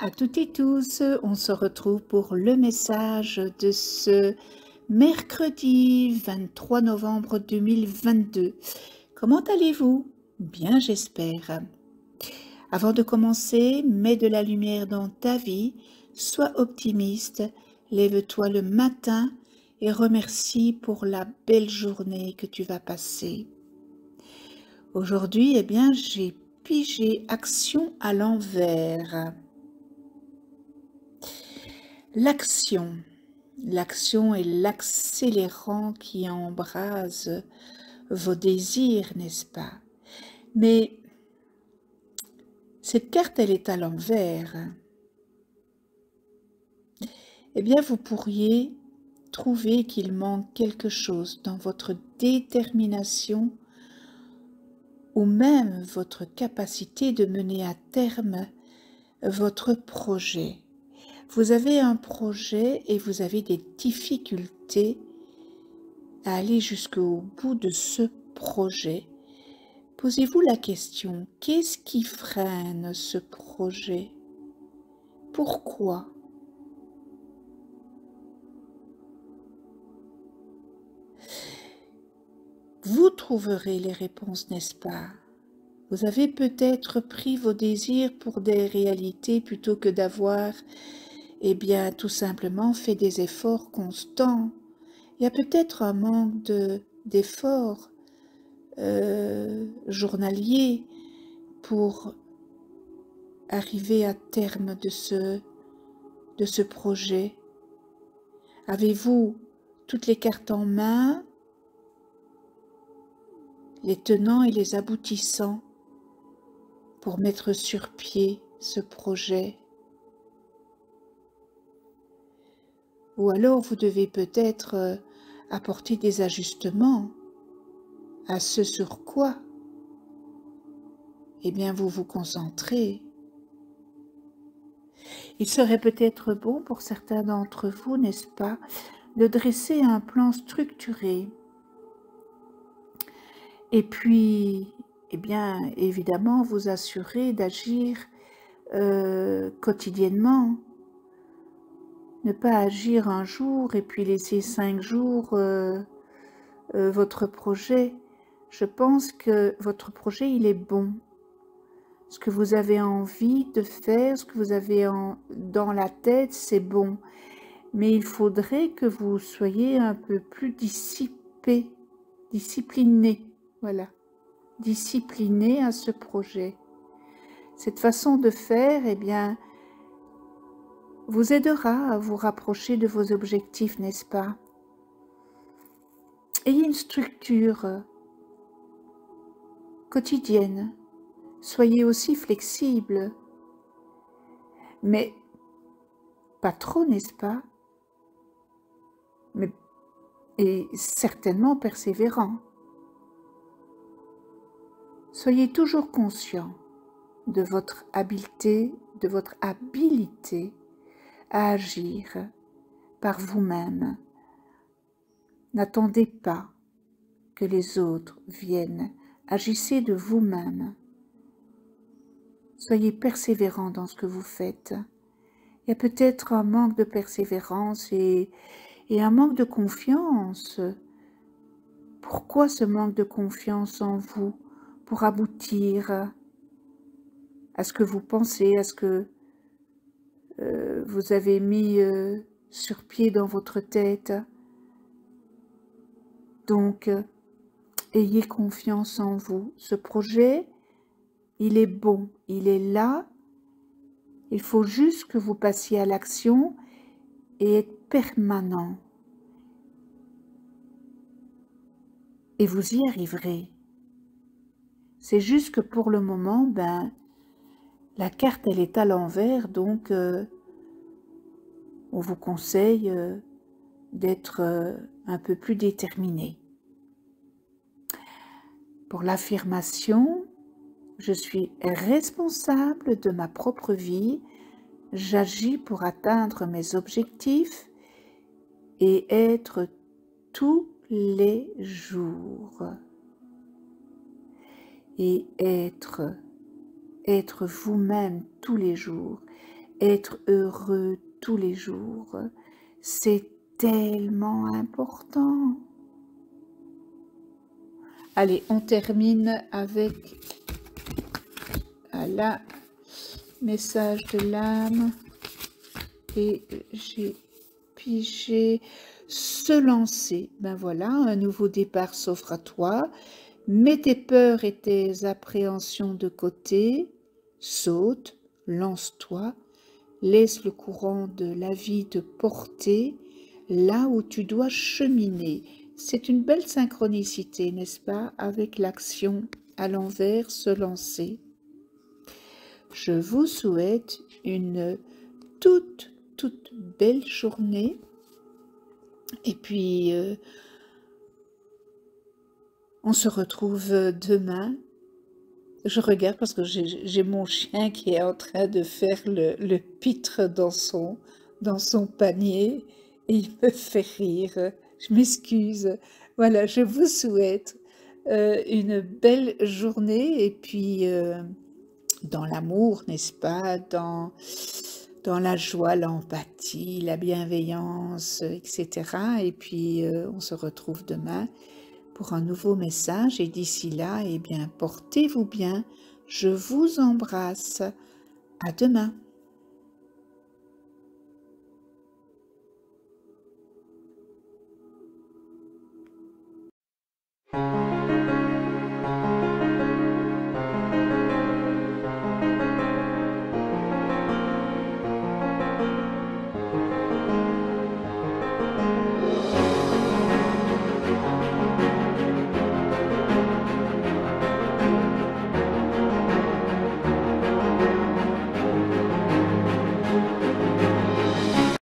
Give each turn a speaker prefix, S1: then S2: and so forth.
S1: à toutes et tous, on se retrouve pour le message de ce mercredi 23 novembre 2022. Comment allez-vous? Bien, j'espère. Avant de commencer, mets de la lumière dans ta vie, sois optimiste, lève-toi le matin et remercie pour la belle journée que tu vas passer. Aujourd'hui, j'ai pigé action à l'envers. L'action. L'action est l'accélérant qui embrase vos désirs, n'est-ce pas? Mais cette carte, elle est à l'envers. Vous pourriez trouver qu'il manque quelque chose dans votre détermination ou même votre capacité de mener à terme votre projet. Vous avez un projet et vous avez des difficultés à aller jusqu'au bout de ce projet. Posez-vous la question, qu'est-ce qui freine ce projet? Pourquoi? Vous trouverez les réponses, n'est-ce pas? Vous avez peut-être pris vos désirs pour des réalités plutôt que d'avoir, tout simplement fait des efforts constants. Il y a peut-être un manque d'efforts journaliers pour arriver à terme de ce projet. Avez-vous toutes les cartes en main, les tenants et les aboutissants pour mettre sur pied ce projet? Ou alors vous devez peut-être apporter des ajustements à ce sur quoi vous vous concentrez. Il serait peut-être bon pour certains d'entre vous, n'est-ce pas, de dresser un plan structuré. Et puis, évidemment, vous assurer d'agir quotidiennement. Ne pas agir un jour et puis laisser 5 jours votre projet. Je pense que votre projet, il est bon. Ce que vous avez envie de faire, ce que vous avez dans la tête, c'est bon. Mais il faudrait que vous soyez un peu plus discipliné, voilà, discipliné à ce projet. Cette façon de faire, vous aidera à vous rapprocher de vos objectifs, n'est-ce pas? Ayez une structure quotidienne. Soyez aussi flexible, mais pas trop, n'est-ce pas? Et certainement persévérant. Soyez toujours conscient de votre habileté à agir par vous-même. N'attendez pas que les autres viennent. Agissez de vous-même. Soyez persévérant dans ce que vous faites. Il y a peut-être un manque de persévérance et un manque de confiance. Pourquoi ce manque de confiance en vous pour aboutir à ce que vous pensez, à ce que vous avez mis sur pied dans votre tête? Donc, ayez confiance en vous. Ce projet, il est bon, il est là. Il faut juste que vous passiez à l'action et être permanent. Et vous y arriverez. C'est juste que pour le moment, la carte, elle est à l'envers, donc on vous conseille d'être un peu plus déterminé. Pour l'affirmation, je suis responsable de ma propre vie, j'agis pour atteindre mes objectifs et être tous les jours. Et être vous-même tous les jours. être heureux tous les jours. C'est tellement important. Allez, on termine avec voilà, message de l'âme. Et j'ai pigé se lancer. Ben voilà, un nouveau départ s'offre à toi. Mets tes peurs et tes appréhensions de côté. Saute, lance-toi. Laisse le courant de la vie te porter là où tu dois cheminer. C'est une belle synchronicité, n'est-ce pas, avec l'action à l'envers, se lancer. Je vous souhaite une toute belle journée. Et puis, on se retrouve demain. Je regarde parce que j'ai mon chien qui est en train de faire le pitre dans son panier et il me fait rire. Je m'excuse. Voilà, je vous souhaite une belle journée et puis dans l'amour, n'est-ce pas, dans la joie, l'empathie, la bienveillance, etc. Et puis on se retrouve demain pour un nouveau message et d'ici là, eh bien, portez-vous bien. Je vous embrasse. À demain.